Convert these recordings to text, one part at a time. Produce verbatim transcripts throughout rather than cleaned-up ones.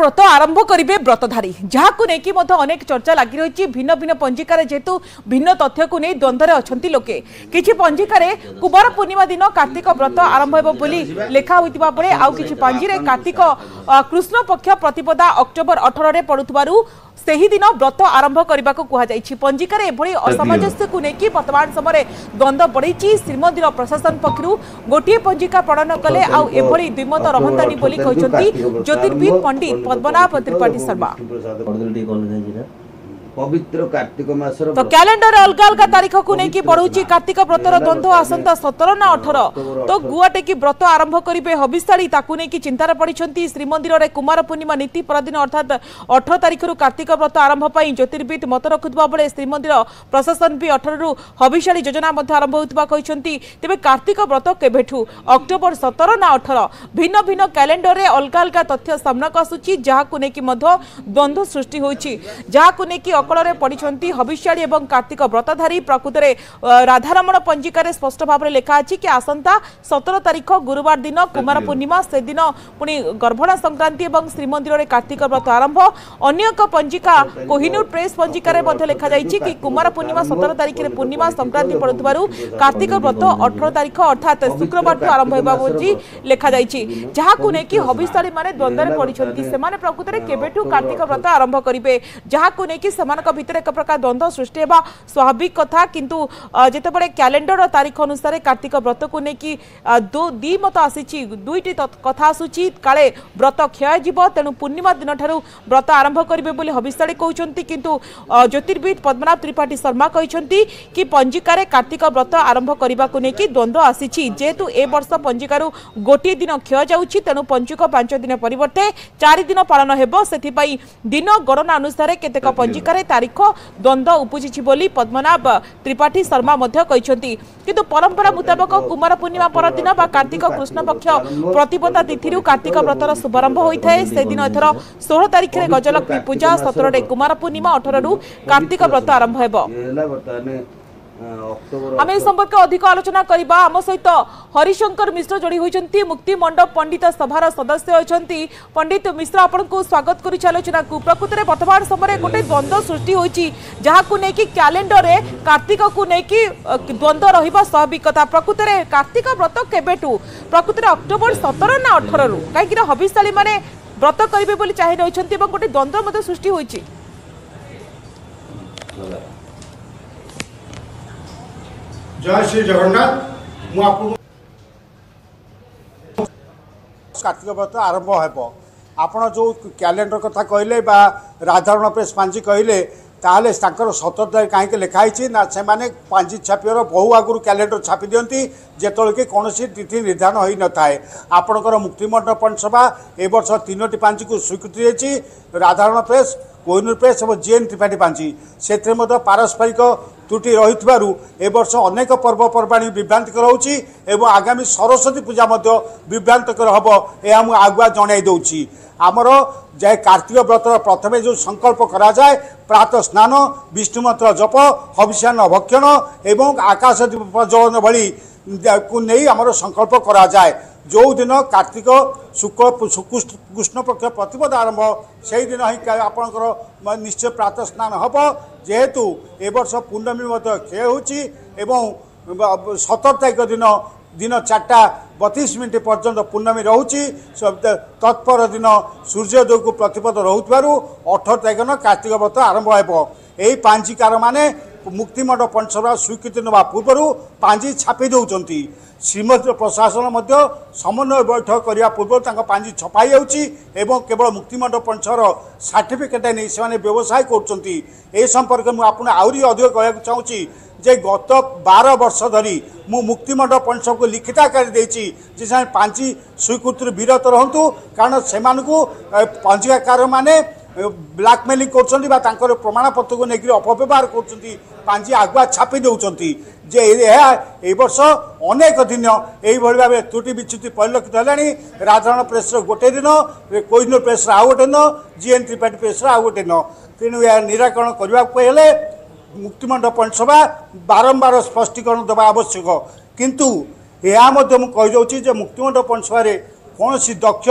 व्रत आरंभ करेंगे व्रतधारी जहां नहीं अनेक चर्चा लगी रही भिन्न भिन्न पंजिकार जेहेतु भिन्न तथ्य को नहीं द्वंद्व अच्छा लोके किसी पंजिकार कुमार पूर्णिमा दिन कार्तिक व्रत आरंभ हो लेखा होता बेले आउ कि पांजिरे कार्तिक कृष्ण पक्ष प्रतिपदा अक्टोबर अठारह में पड़ुव सेही दिन व्रत आरंभ करने को कहुई पंजिकार एभली असमंजस्य को लेकिन वर्तमान समय द्वंद्व बढ़ी श्रीमंदिर प्रशासन पक्षर गोटे पंजिका प्रणयन कले आउ एभली द्विमत रहंतानी बोली कहते ज्योतिर्विद पंडित पद्मनाभ त्रिपाठी शर्मा। पवित्र कार्तिक मासर तो कैलेंडर अलग अलग तारीख को लेकिन बढ़ुची कार्तिक व्रतर द्वंद्व आसंता सतर ना अठारह तो गुआटे की व्रत आरंभ करेंगे हबिशाड़ी ताकू नहीं चिंतार पड़ी श्रीमंदिर में कुमार पूर्णिमा नीति परदिन अर्थात अठारह तारीख कार्तिक व्रत आरंभ पर ज्योतिर्विद मत रखुवा बेले श्रीमंदिर प्रशासन भी अठारह हबिशाड़ी योजना आरंभ होता तेज कार्तिक व्रत केवेठू अक्टोबर सतर ना अठारह भिन्न भिन्न कैलेंडर में अलग अलग तथ्य सामना आसूची जहां नहीं द्वंद्व सृष्टि होती जहां नहीं अकल पड़ी हबिशाड़ी और कार्तिक व्रतधारी प्रकृत में राधारमण पंजिकार स्पष्ट भाव में लिखा अच्छी कि आसंता सतर तारीख गुरुवार दिन कुमार पूर्णिमा से दिन पुणी गर्भणा संक्रांति और श्रीमंदिर में कार्तिक व्रत आरंभ अन्य एक पंजिका कोहिनूर प्रेस पंजिकार लिखा जाइए कि कुमार पूर्णिमा सतर तारीख में पूर्णिमा संक्रांति पड़ुव कार्तिक व्रत अठारह तारीख अर्थात शुक्रवार आरंभ होगा लिखा जाइए जहां नहीं हबिशाड़ी मैंने द्वंद्व पड़ी से प्रकृत में केवेठू कार्तिक व्रत आरंभ करेंगे जहां नहीं भितर एक प्रकार द्वंद्व सृष्टि होगा स्वाभाविक कथा किंतु जितेबाला कैलेंडर तारीख अनुसार कार्तिक व्रत को लेकिन दी मत आसी दुईटी कथा आसूची काले व्रत क्षय जीव तेणु पूर्णिमा दिन ठारू व्रत आरंभ करेंगे हबिशाड़ी कहते किंतु ज्योतिर्विद पद्मनाभ त्रिपाठी शर्मा कहते कि पंजिकार कार्तिक व्रत आरंभ करने को लेकिन द्वंद्व आसी जेहेतु ए वर्ष पंजिकार गोटे दिन क्षय जाऊँगी तेणु पंचुक पांच दिन परिवर्ते चार दिन पालन हो दिन गणना अनुसार केतेक पंजिकार तारीख द्वंद्व उपजी बोली पद्मनाभ त्रिपाठी शर्मा कहते किंतु परंपरा मुताबक कुमार पूर्णिमा परदिन बा कार्तिक कृष्ण पक्ष प्रतिपदा तिथि कार्तिक व्रतर शुभारंभ होता है से दिन एथर सोलह तारीख में गजलक्ष्मी पूजा सतर कुमार पूर्णिमा अठारह कार्तिक व्रत आरंभ हो आम संपर्क अधिक आलोचना करबा आम सहित हरिशंकर मिश्र जोड़ी होती मुक्ति मंडप पंडित सभार सदस्य होती पंडित मिश्र आपण को स्वागत करुच्ची आलोचना को प्रकृत में वर्तमान समय गोटे द्वंद्व सृष्टि होती जहां को लेकिन कैलेंडर रे कार्तिक को लेकिन द्वंद्व रहिबा स्वाभाविक कथा प्रकृत में कार्तिक व्रत केवेठू प्रकृत में अक्टोबर सतर ना अठारह कहीं हबिशाड़ी माने व्रत करेंगे बोली चाहे रही गोटे द्वंद्व सृष्टि होती। जय श्री जगन्नाथ कार्तिक व्रत आरंभ हो आपण जो कैलेंडर कथा कहले बा राधारण प्रेस पांजी कहले ताहले सतर तारीख कहीं लिखाई ना से माने पांजी छापियर बहु आगुरी कैलेंडर छापी दियंती जेतोल कि कौन तिथि निर्धारण हो न थाए आपणकर मुक्तिमंडप सभा ए वर्ष तीनोटी पांजी को स्वीकृति देती राधारण प्रेस कोहिनूर प्रेस और जीएन त्रिपाठी पांजी से पारस्परिक त्रुटि रही ए वर्ष अनेक पर्वपर्वाणी विभ्रांतिकर होची एवं आगामी सरस्वती पूजा विभ्रांतिकर हम यह आगुआ जन दूची आमर जाए कार्तिक व्रत प्रथमे जो संकल्प करा जाए प्रातः स्नान विष्णु मंत्र जप हविष्यान्न भक्षण एवं आकाश दीप प्रज्वलन भली को नहीं आमर संकल्प करा जाए जो दिन कार्तिक शुक्ल कृष्ण पक्ष प्रतिपद आरंभ से दिन ही आपणकर निश्चय प्रातः स्नान हम जेहेतु ए वर्ष पूर्णमी क्षय हो सतर तारीख दिन दिन चार्टा बतीस मिनट पर्यंत पूर्णमी रोची तत्पर दिन सूर्योदय को प्रतिपद रोथार अठारह तारीख दिन कार्तिक व्रत आरंभ हो यही पांजिकार माने मुक्तिमंडप पंचसभा स्वीकृति नवा पूर्व पांजी छापी दौरान श्रीमंदिर प्रशासन समन्वय बैठक करने पूर्व पांजी छपाई जाऊँगी केवल मुक्तिमंडप पंचर सर्टिफिकेट नहीं से व्यवसाय कर संपर्क में आपने आहरी अधिक कहना चाहूँगी जे गत बार वर्ष धरी मु मुक्तिमंडप पंच को लिखित आकार देती जे पांची स्वीकृति विरत रहतु कारण से पंजिकार माने ब्लैकमेलिंग कर प्रमाण पत्र को लेकर अपव्यवहार कर पांजी आगुआ छापी दौरान जे ए वर्ष अनेक दिन यही भाव त्रुटि विच्युति परिलक्षित है राधारण प्रेस गोटे दिन कोहिनूर प्रेस आउ गोटे दिन जीएन त्रिपाठी प्रेस आउ गोटे दिन तेणु यह निराकरण करने मुक्तिमंडप पंचसभा बारंबार स्पष्टीकरण देवा आवश्यक किंतु यह कहीदे मुक्तिमंडप पंचसभा कौन दक्ष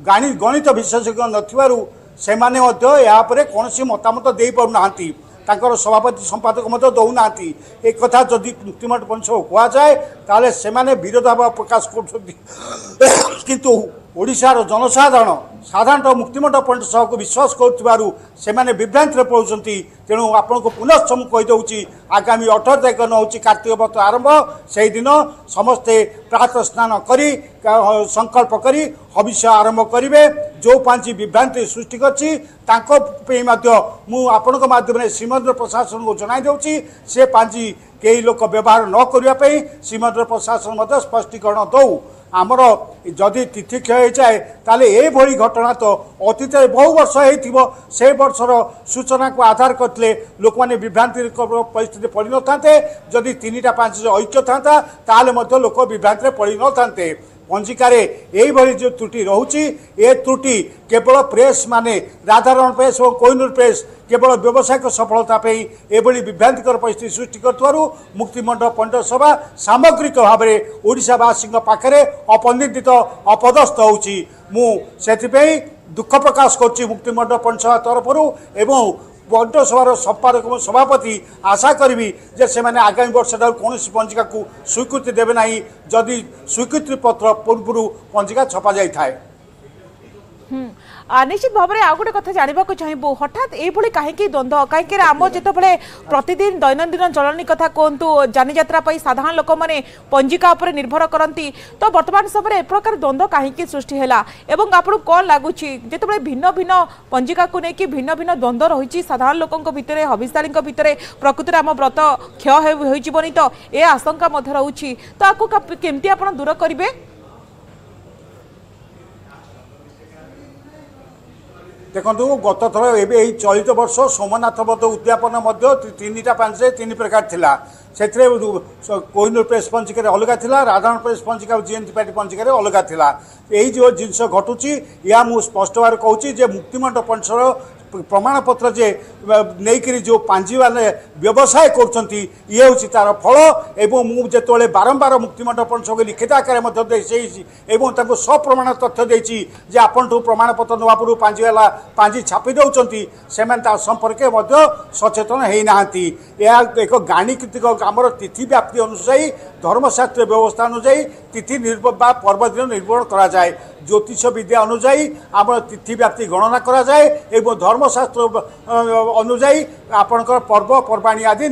गाणी गणित विशेषज्ञ नथिबारु सेमाने मध्य या परे कोनोसी मतामत दे पारु नांती तांकर सभापति संपादक मत दौना एक कथा जदि मुक्तिमंड पंच कह जाए ताले सेमाने विरोधाभाव प्रकाश किंतु ओडिशार जनसाधारण साधारणतः मुक्तिमंड पंच सभा को विश्वास करुथिबारु सेमाने विभ्रांति पड़ुछंती तेणु आपन को पुनश्च मु कहि दउची आगामी अठारह तारिख न होची कार्तिक व्रत आरंभ से दिन समस्ते प्रातः स्नान करी संकल्प करी हविष्य आरंभ करिवे जो पांची विभ्रांति सृष्टि करछि तांको पे मध्य मु आपनक माध्यम श्रीमंदिर प्रशासन को जनाई दउची से पांची कई लोक व्यवहार न करिया पे श्रीमंदिर प्रशासन मध्य स्पष्टीकरण दउ आमर जदि तिथि क्षय जाए ताले ए भली घटना तो अतीत बहु वर्ष हो से वर्षर सूचना को आधार करते लोक मैंने विभ्रांति परिस्थिति पड़ न था जदि तीन टा पांच ऐक्य था ताले मध्य लोक विभ्रांति पड़ न था पंजिकार यही जो त्रुटि रोचे ए त्रुटि केवल प्रेस माने राधारण प्रेस और कोहिनूर प्रेस केवल व्यावसायिक सफलता एभली विभ्रांतिकर परिस्थिति सृष्टि करुवारु मुक्तिमंड पंच सभा सामग्रिक भाव में ओडिशावासी पाखे अपनिंदित अपदस्थ होउची मु सेथिपई दुख प्रकाश करुच्ची मुक्तिमंड पंच सभा तरफ एवं पंच सभार संपादक सभापति आशा करी जे से माने आगामी वर्ष कौन पंजिका को स्वीकृति देवे ना जदि स्वीकृति पत्र पूर्व पंजिका छपा जाए था। निश्चित भाव में आउ गोटे कथा जानवा चाहबू हठात ये कहीं द्वंद्व कहीं आम जो प्रतिदिन दैनंदिन चलनी कथा कहतु जानी यात्रा साधारण लोक मैंने पंजिका उपर निर्भर करती तो बर्तमान समय ए प्रकार द्वंद्व कहीं सृष्टि है आपको कौन लगुच जो भिन्न भिन्न पंजिका को लेकिन भिन्न भिन्न द्वंद्व रही साधारण लोकों भितर हविषदारी भितर प्रकृति आम व्रत क्षय होनी तो ये आशंका रोचे तो आपको केमती आप दूर करेंगे। देखो गत थर ए चलित वर्ष सोमनाथ व्रत उद्यापन तीन टा पांच तीन प्रकार थिला से कोहिनूर प्रेस पंजिकार अलग थिला राधारण प्रेस पंजिका जीएनटी पार्टी पंजिकार अलग थिला यही जो जिनस घटुची या मु स्पष्ट भाव कहूँ जे मुक्तिमंड पंचर प्रमाण पत्र जे नहीं जो पांजी वाले व्यवसाय कर ये हूँ तार फल एवं मुझे बारंबार मुक्तिमंड पंच को लिखित आकार एवं सप्रमाण तथ्य देती जे आपन प्रमाण पत्र नवा पूर्व पांजी वाला पांजी छापी दौरान से संपर्क सचेतन होना एक गाणितिक आमर तिथि व्याप्ति अनुसायी धर्मशास्त्र व्यवस्था अनुजाई तिथि निर्भर पर्व दिन निर्भर करा जाए ज्योतिष विद्या अनुजाई आम तिथि व्याप्ति गणना करा जाए एवं धर्मशास्त्र अनुजाई आपणकर पर्व पर्वाणी आदि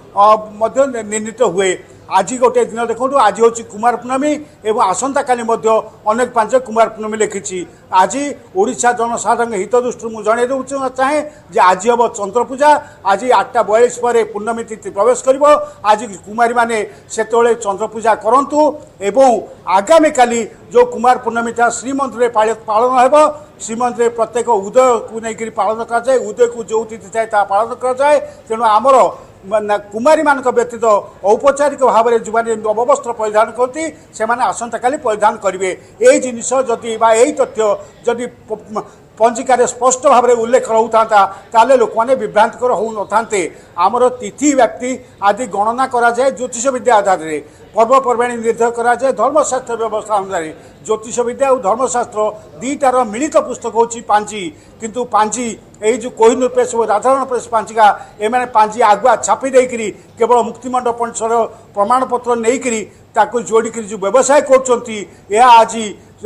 निर्णीत हुए। आज गोटे दिन देखो आज हूँ कुमार पूर्णमी एवं आसंता काली अनेक पांच कुमार पूर्णमी लिखी आज ओडिशा जनसाधारण हित दृष्टि मुझे जन दूँ चाहे जे आज हम चंद्र पूजा आज आठटा बयालीस पर पूर्णमी तिथि प्रवेश कर आज कुमारी माने से चंद्र पूजा करूँ एवं आगामी काली जो कुमार पूर्णमी था श्रीमंदिर पालन हो श्रीमंदिर प्रत्येक उदय को लेकर पालन कराए उदय को जो तिथि थाए पालन कराए तेणु आमर कुमारी मान व्यतीत औपचारिक भाव में जो नववस्त्र परिधान करती से आसंता काली परिधान करेंगे यही जिनिस जदि यही तथ्य जदि पंजिकार स्पष्ट भाव में उल्लेख रोता ताले लोक मैंने विभ्रांतिकर हो न था आमर तिथि व्याप्ति आदि गणना करा जाए ज्योतिष विद्या आधार में पर्वपर्वाणी निर्धारण करा जाए धर्मशास्त्र व्यवस्था अनुसार ज्योतिष विद्या और धर्मशास्त्र दुईटार मिलित पुस्तक हूँ पांजी किंतु पांजी यही जो कोहिनूर प्रेस और राधारण प्रेस पांजिका एम पांजी आगुआ छापी देकरी केवल मुक्तिमंड पंचर प्रमाण पत्र नहीं जोड़िक जो व्यवसाय कर आज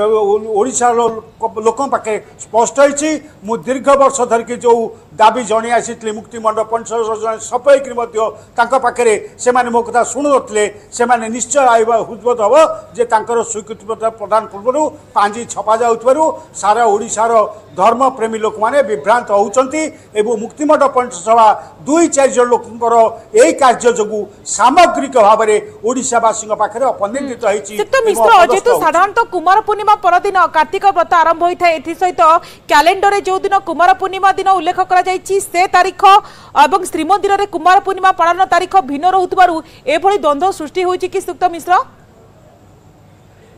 ओडिशा लोक पाखे स्पष्ट होती मु दीर्घ वर्ष धरिकी जो दाबी जन आसी मुक्तिमंड पंच सफाई पाखे से मो कथा शुणु नी से निश्चय हृदबोध हम जे स्वीकृति पत्र प्रदान पूर्व पांजी छपा जाऊ सारा ओडिशार धर्म प्रेमी लोक मैंने विभ्रांत होती मुक्तिमंड पंच सभा दुई चार जन लोकर यही कार्य जो सामग्रिक भाव में ओडिशावासी पाखे अपनिंदित जेहेतु साधारणतः कुमार पूर्णिमा परदिन कार्तिक व्रत आरंभ होता है सहित कैलेंडर जो दिन कुमार पूर्णिमा दिन उल्लेख कर से तारीख और श्रीमंदिर में कुमार पूर्णिमा पालन तारीख भिन्न रोथबारु एभली द्वंद्व सृष्टि होइछि कि सुक्त मिश्र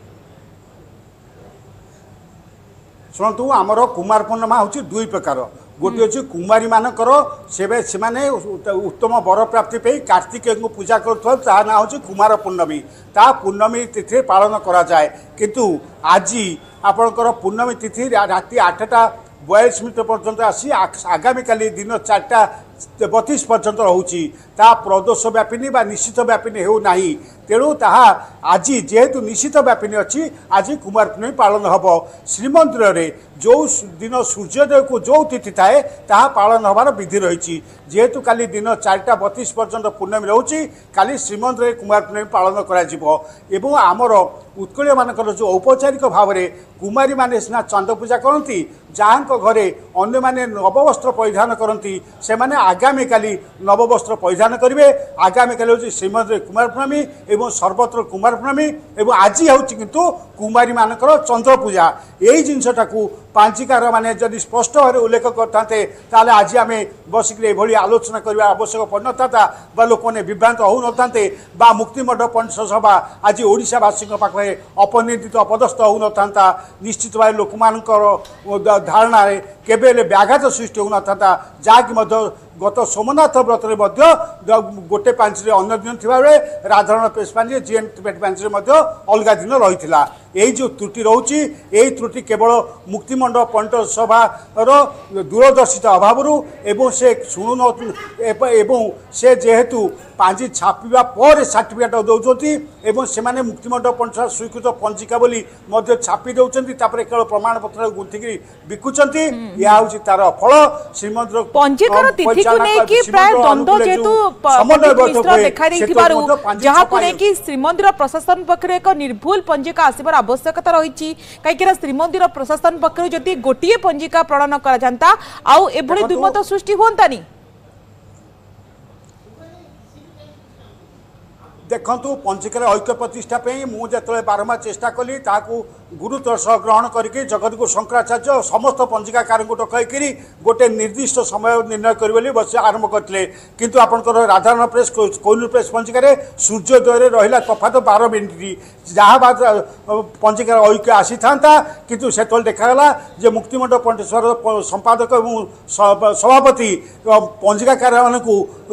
शुणु आमर कुमार पूर्णिमा हूँ दुई प्रकार गोटे अच्छी कुमारी मानकर से माने उत्तम वर प्राप्ति पे कार्तिकेय को पूजा करुवा ना हूँ कुमार पूर्णमी ता पूर्णमी तिथि पालन करा जाए किंतु आज आपणकर पूर्णमी तिथि राति आठटा बयालीस मिनिट पर्यंत आसी आगामी काली दिन चार्टा बतीस पर्यंत रोची ता प्रदोष व्यापिनी बा निश्चित व्यापिनी हो नहीं तेणु ताहा आज जेहेतु निश्चित व्यापिनी अच्छी आज कुमार पूर्णमी पालन हम श्रीमंदिर रे जो दिन सूर्योदय को जो तिथि थाए ताहा पालन हबार विधि रही जेहेतु काली दिन चार्टा बतीस पर्यंत पूर्णमी रोची काली श्रीमंदिर कुमार पूर्णमी पालन कर आमर उत्कल मानकर जो औपचारिक भाव में कुमारी माने सिना चंद पूजा करती जहाँ घरे अन्य माने नववस्त्र परिधान करती से माने आगामी काली नववस्त्र परिधान करेंगे आगामी काली हूँ श्रीमंदिर कुमार पूर्णमी एवं सर्वत्र कुमार पूर्णमी एवं आज हूँ किंतु कुमारी मानकर चंद्र पूजा यही जिनसटा पांचिकार माने जदि स्पष्ट भाव उल्लेख करते आज आम बसिक आलोचना करने आवश्यक पड़ ना लोक मैंने विभ्रांत हो ना मुक्तिमठ पंडित सभा आज ओडिशावासी पाखे अपनिंदित अपदस्थ हो ना निश्चित भाव लोक मानकर धारणा केबे व्याघात सृष्टि होना जहाँकि गत सोमनाथ व्रत में गोटे पांचरे अन्य दिन थी राधारण प्रेस पांचरे जीएन पेट पांचरे अलग दिन रही यही जो त्रुटि रोची यही त्रुटि केवल मुक्तिमंड पंडित सभार दूरदर्शिता अभाव एवं से शुणु एवं से जेहेतु पांजी छापा पर सर्टिफिकेट दौरान से मुक्तिमंड पंडित स्वीकृत पंजिका बोली छापी दौरान केवल प्रमाण पत्र गुंथिक बिकुंट यह हूँ तार फल श्रीमंदिर पंजिकार तिथि को लेकी प्राय द्वंद्व जेतु देखा जहाँ को लेकी श्रीमंदिर प्रशासन पक्षरे एक निर्भुल पंजिका आसबार आवश्यकता रही कहीं श्रीमंदिर प्रशासन पक्षर जदि गोटे पंजिका प्रणयन करा जाता आउ एभली दुर्मत सृष्टि होंतानी देखु पंचिकार ऐक्य प्रतिष्ठा मुझे बारंबार चेष्टा कली गुरुत्व सह ग्रहण करके जगतगुरु शंकराचार्य समस्त पंजिकाकार डकईकि गोटे निर्दिष्ट समय निर्णय करें बस आरंभ करते किंतु आपंकर राधारण प्रेस कोइनूर प्रेस पंजिकार सूर्योदय रहा तफात बार मिनिट जहाँ बाद पंजिकार ऐक्य आसी था किंतु से देखा जे मुक्तिमंड पंडित संपादक और सभापति पंजिकाकार मान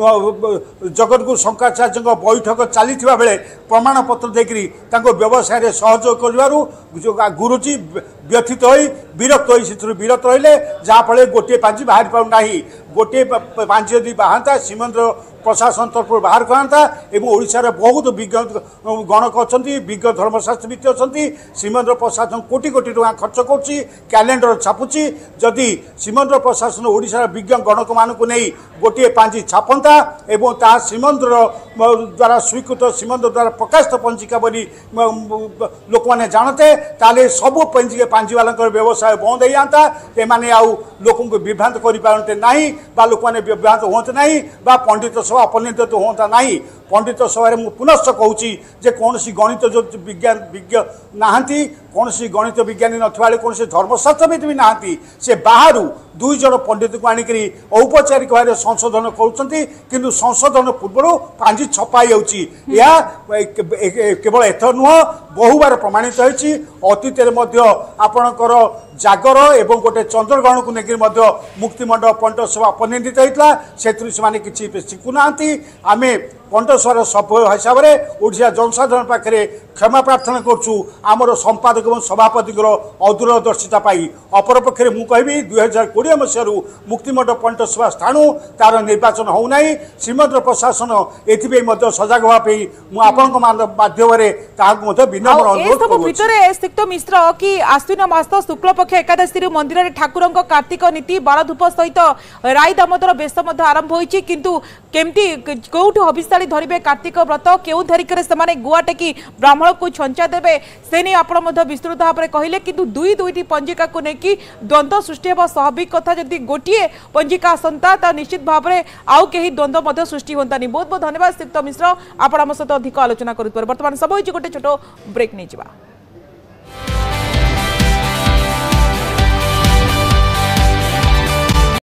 जगतगुरु शंकराचार्य बैठक चली बेले प्रमाण पत्र देकर व्यवसाय सहयोग कर गुरुजी व्यथित हो विरक्त हो विरत रहिले जहाँफल गोटे पांची बाहर पाऊना गोटे पांची यदि बाहता श्रीमंदिर प्रशासन तरफ बाहर करता एवं ओडिशार बहुत विज्ञ गणक अच्छा विज्ञ धर्मशास्त्रविद अच्छा श्रीमंदिर प्रशासन कोटी कोटी टका खर्च करुच्ची कैलेंडर छापुची जदि श्रीमंदिर प्रशासन ओडिशार विज्ञ गणक मानक नहीं गोटे पांची छापंता एवं ता श्रीमंदिर द्वारा स्वीकृत श्रीमंदिर द्वारा प्रकाशित पंजिका बोली लोक मैंने जानते ताले सबू पंजिका पांजी वाला व्यवसाय बंद हो जाता एमाने आउ लोक विभ्रांत करते ना लोक मैंने विभ्रांत होते ना पंडित सभा अपनिंदित होता ना पंडित सभा मुझे पुनश्च कहूँ जे कौन गणित जो विज्ञान विज्ञ नहांती कौन गणित विज्ञानी नथिबा कौन धर्मशास्त्रविद भी नहांती से बाहर दुई जन पंडित को आणिक औपचारिक भाव संशोधन करुँच संशोधन पूर्व पांजी छपाई यह केवल एथर नुह बहुबार प्रमाणित होती अतीत आपणकर जागर एवं गोटे चंद्रग्रहण को लेकर मुक्तिमंड पंडित सभा अपनिंदित होता से किसी शिखुना आम पंडित सभार सभ्य हिसाब से ओडिशा जनसाधारण पाखे क्षमा प्रार्थना करुँ आमर संपादक और सभापति अदूरदर्शिता पाई अपरपक्ष मुझे कहबी दुई हजार कोड़े मसीह मुक्तिमंड पंडित सभा स्थाणु तार निर्वाचन होना श्रीमंदिर प्रशासन एथि सजग होगापी माध्यम विनम्र अनुरोध मिश्र कि आश्विन मास शुक्ल पक्ष एकादशी मंदिर ठाकुर कार्तिक नीति बालधूप सहित राई दामोदर बेश आरंभ होती किंतु केमती कौटू हविषाली धरवे कार्तिक व्रत क्यों धरिकर से गुआ टेकी ब्राह्मण को छंचा देवे से नहीं आप विस्तृत भाव में कहले किंतु दुई दुईटी पंजिका को लेकिन द्वंद्व सृष्टि होगा स्वाभाविक कथा जदि गोटे पंजिका आसंता तो निश्चित भाव में आउ कहीं द्वंद्व सृष्टि होतानी। बहुत बहुत धन्यवाद श्रीयुक्त मिश्र आप सहित अधिक आलोचना करुवा। बर्तमान सब गोटे छोट ब्रेक नहीं।